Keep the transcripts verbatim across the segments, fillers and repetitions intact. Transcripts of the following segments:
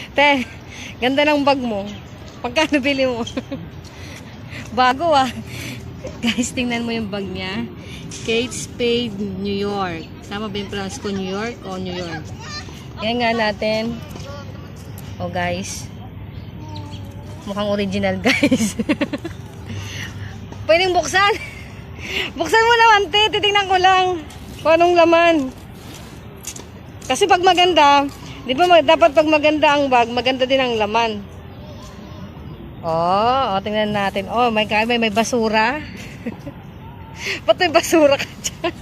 Te, ganda ng bag mo. Pagkano bili mo? Bago ah. Guys, tingnan mo yung bag niya. Kate Spade, New York. Tama ba yung pronounce ko? New York o New York? Yan nga natin. Oh guys. Mukhang original guys. Pwedeng buksan. Buksan mo naman te. Titingnan ko lang kung anong laman. Kasi pag maganda, di ba dapat pag maganda ang bag, maganda din ang laman. Oh, oh tingnan natin. Oh, may may, may basura. Ba't may basura ka dyan?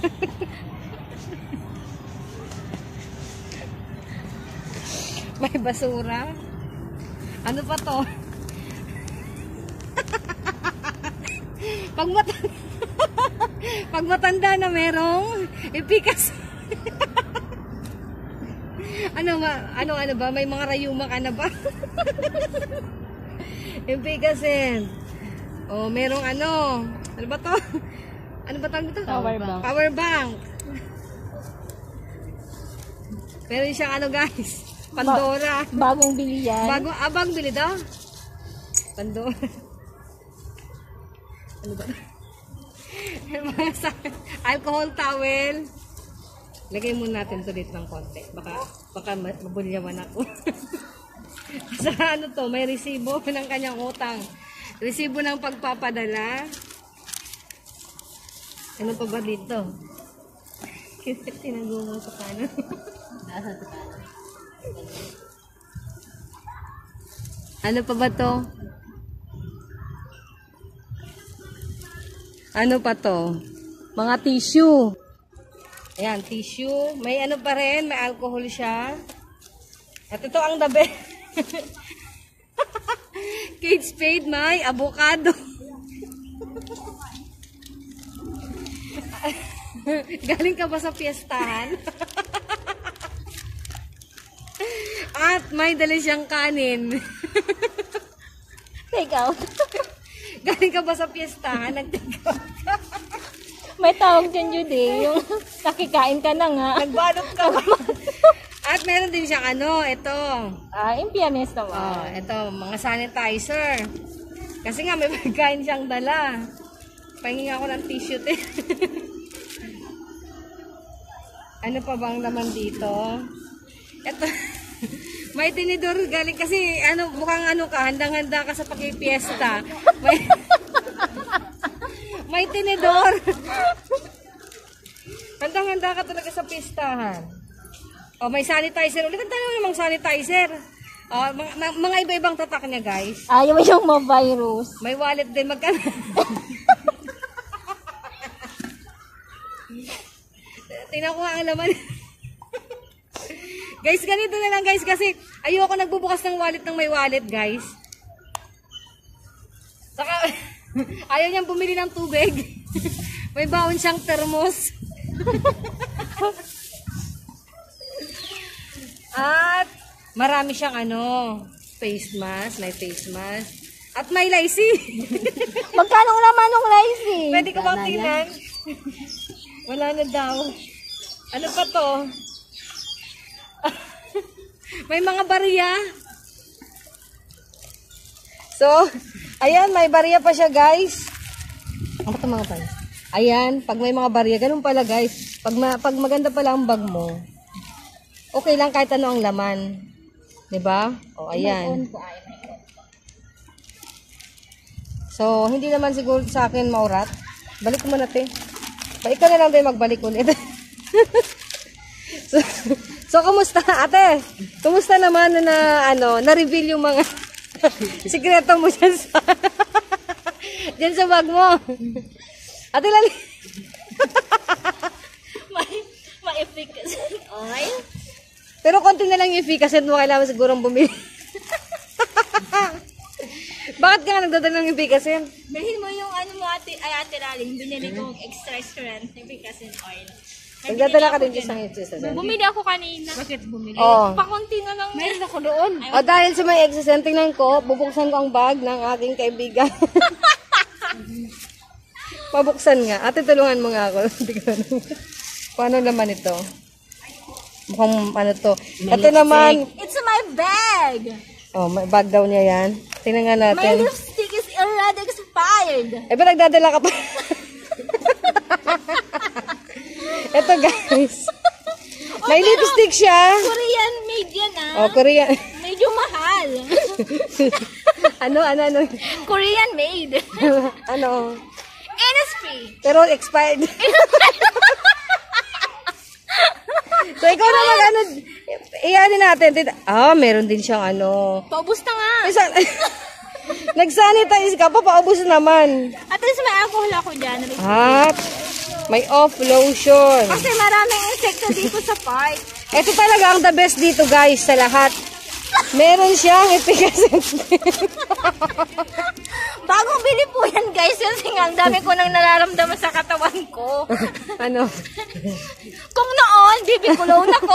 May basura? Ano pa to? Pag matanda, pag matanda na merong ipikas. Ano ba? Ano ano ba? May mga rayuma ka na ba? Ipikasin. Oh, merong ano? Ano ba to? Ano ba tawag nito? Power bank. Power bank. Meron siyang ano guys? Pandora. Ba bagong bili yan. Bagong abang bili daw. Pandora. Ano ba? Alcohol towel. Lagay muna natin to dito ng konti. Baka, baka mabulyawan ako. Sa ano to, may resibo ng kanyang utang. Resibo ng pagpapadala. Ano pa ba dito? Tinago mo sa kano. Nasa sa kano. Ano pa ba to? Ano pa to? Mga tissue. Ayan, tissue. May ano pa rin, may alcohol siya. At ito ang the best. Kate Spade, may avocado. Galing ka ba sa piyestahan? At may dala siyang kanin. Take out. Galing ka ba sa piyestahan? Nag-take out ka. May tawag dyan, Judy. Yung nakikain ka na nga. Nagbalot ka ba? At meron din siyang ano, ito. Ah, impianes naman. Oh, ito, mga sanitizer. Kasi nga may pagkain siyang dala. Pahingin ako ng tissue. Ano pa bang laman dito? Ito. May tinidor galing kasi ano, mukhang ano ka, handang-handa ka sa pakipiesta. May, may tinidor. Handang-handa ka talaga sa pistahan. Oh, may sanitizer. Ulit ang tayo namang sanitizer. Oh, mga, mga iba-ibang tatak niya, guys. Ayaw mo yung ma-virus. May wallet din. Magkano? Tingnan ko nga ang laman. Guys, ganito na lang guys kasi ayoko nagbubukas ng wallet ng may wallet, guys. Saka ayaw niyang bumili ng tubig. May baon siyang thermos. At marami siyang ano, face mask, may face mask. At may lacy. Magkano naman ng lacy? Pwede ka bang tingnan? Wala na daw. Ano pa to? May mga barya. So, ayan, may barya pa siya, guys. Ano ito mga pala? Ayan, pag may mga barya, ganun pala, guys. Pag, ma pag maganda pala ang bag mo, okay lang kahit ano ang laman. Diba? O, ayan. So, hindi naman siguro sa akin maurat. Balik mo natin. Pa, ikaw na lang din magbalik ulit. so, so, kumusta, ate? Kumusta naman na, ano, na-reveal yung mga sikreto mo dyan sa, dyan sa bag mo? Ate, lali. May, ma-efficacy oil. Pero konti na lang yung efficacy mo, kailangan sigurong bumili. Bakit ka nga nagdadala ng efficacy? Bilhin mo yung ano mo ate, ay ate Raling, binili kong extra strength efficacy oil. Nagdadala ka din sa efficacy. Bumili ako kanina. Bakit bumili? Oh. Pakunti na lang. Meron ako doon. O dahil sa may efficacy, tingnan ko, bubuksan ko ang bag ng aking kaibigan. Pabuksan nga. Ate, tulungan mo nga ako. Paano naman ito? Mukhang ano to. Ito naman. It's my bag! bag. Oh, may bag daw niya yan. Tingnan nga My natin. lipstick is already expired. Eh, ba nagdadala ka pa? Ito guys. May lipstick siya. Korean made yan ah. Oh, Korean. Medyo mahal. ano, ano, ano? Korean made. ano? Innisfree. Pero expired. So, ikaw naman, ano, iyan natin. Ah, meron din siyang ano. Paubos na nga. Isa- Nag-sanitize ka pa, paubos naman. At least may alcohol ako dyan. At may off lotion. Kasi maraming insekto dito sa park. Ito talaga ang the best dito guys sa lahat. Meron siyang efficacy. Bagong bili po yan guys. Kasi nga ang dami ko nang nararamdaman sa katawan ko. Ano? Kung noon, baby cologne ako.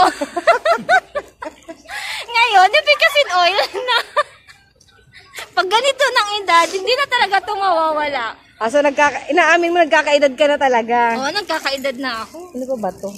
Ngayon, efficacy oil na. Pag ganito ng edad, hindi na talaga ito mawawala. Ah, so nagkaka inaamin mo nagkakaedad ka na talaga. Oo, nagkakaedad na ako. Ano ko ba to?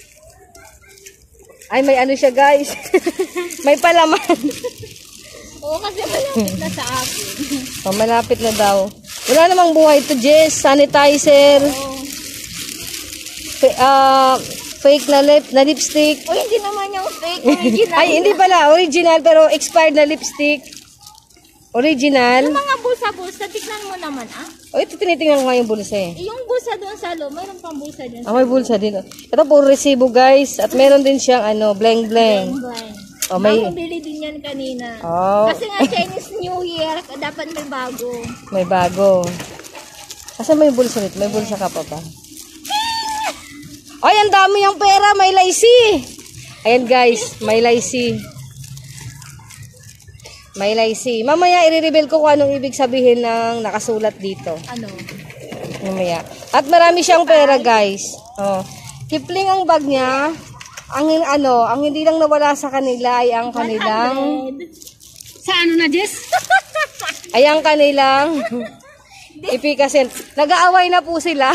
Ay, may ano siya guys. May palaman. Oo, kasi malapit na sa akin. Oh, malapit na daw. Wala namang buhay to, Jess. Sanitizer. Oo. Fa- ah, fake na lip na lipstick. O, hindi naman yung fake original. Ay, hindi pala. Original pero expired na lipstick. Original. Yung mga bulsa-bulsa, tignan mo naman ah. O, ito tinitingnan ko nga yung bulsa eh. Eh, yung bulsa doon sa loob, mayroon pang bulsa dyan. Ah, may bulsa din. Ito puro resibo guys. At meron din siyang ano, blank blank. Blind. Oh, may Bagong bili din yan kanina. Oh, Kasi nga Chinese New Year, dapat may bago. may bago. Kasi may bulsa nito. May bulsa ka pa ba? Ay, ang dami yung pera. May laisi. Ayan guys, may laisi. May laisi. Mamaya i-reveal ko kung anong ibig sabihin ng nakasulat dito. Ano? Mamaya. At marami siyang pera guys. Oh. Kipling ang bag niya. Ang ano, ang hindi lang nawala sa kanila ay ang kanilang one hundred. Sa ano na, Jess? ay ang kanilang ipikasin. Nag-aaway na po sila.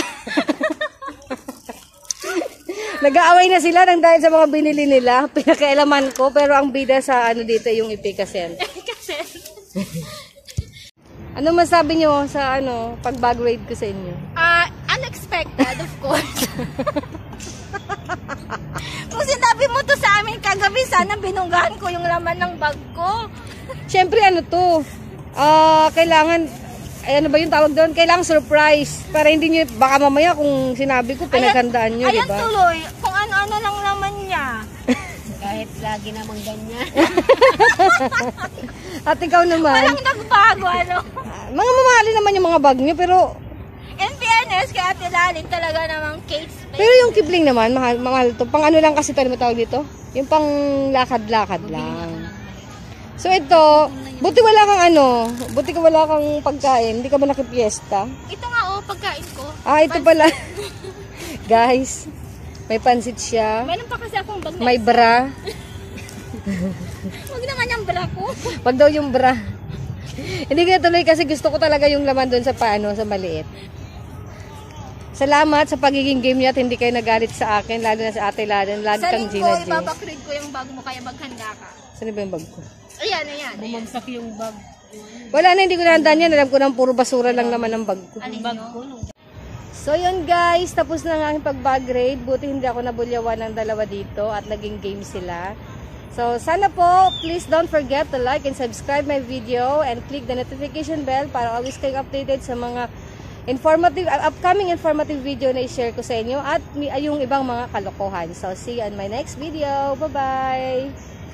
Nag-aaway na sila nang dahil sa mga binili nila. Pinakailaman ko pero ang bida sa ano dito yung ipikasin. Kasi, Ano masabi niyo sa ano pag-bag raid ko sa inyo? ah, unexpected, of course. Kung sinabi mo to sa amin kagabi, sana binunggahan ko yung laman ng bag ko. Siyempre ano to, ah kailangan, ay, ano ba yung tawag doon? Kailangan surprise. Para hindi nyo, baka mamaya kung sinabi ko, pinaghandaan nyo, di Ayan ba? tuloy, kung ano-ano lang naman niya. Kahit lagi namang ganyan. At ikaw naman, Walang nagbago, ano. ah, mga mamahali naman yung mga bag nyo, pero, In fairness, kaya Ate Lalim talaga namang Kate Spade. pero yung kibling naman, mahal, mahal to. Pang ano lang kasi tayo matawag dito? Yung pang lakad-lakad lang. So ito, buti wala kang ano, buti ka wala kang pagkain, hindi ka ba nakipiesta? Ito nga oh, pagkain ko. Ah, ito pala. Guys, may pansit siya. Meron pa kasi akong bag na May bra. Huwag naman yung bra ko. Wag daw yung bra. Hindi ko tuloy kasi gusto ko talaga yung laman doon sa paano, sa maliit. Salamat sa pagiging game niya at hindi kayo nagalit sa akin, lalo na sa Ate Laden, lagi Sa kang linggo, Gina J. ibabakrid ko yung bag mo, kaya maghanda ka. Saan ba yung bag ko? Ayan, ayan. Bumagsak yung bag. Wala na, hindi ko nahandaan yan. Alam ko na puro basura lang naman ang bag ko. Alin Bag nyo? ko nung So yun guys, tapos na ang aking pag-bag raid. Buti hindi ako nabulyawan ng dalawa dito at naging game sila. So sana po, please don't forget to like and subscribe my video and click the notification bell para always kayo updated sa mga informative, uh, upcoming informative video na i-share ko sa inyo at yung ibang mga kalokohan. So see you on my next video. Bye-bye!